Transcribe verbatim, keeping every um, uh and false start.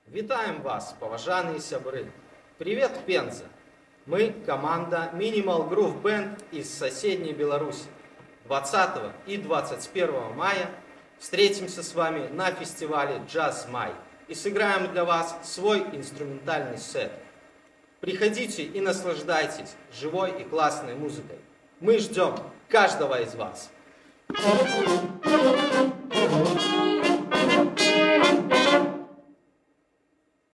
Вітаем вас, поважанные сябры! Привет, Пенза! Мы команда Minimal Groove Band из соседней Беларуси. двадцатого и двадцать первого мая встретимся с вами на фестивале Jazz Май и сыграем для вас свой инструментальный сет. Приходите и наслаждайтесь живой и классной музыкой. Мы ждем каждого из вас. Thank you.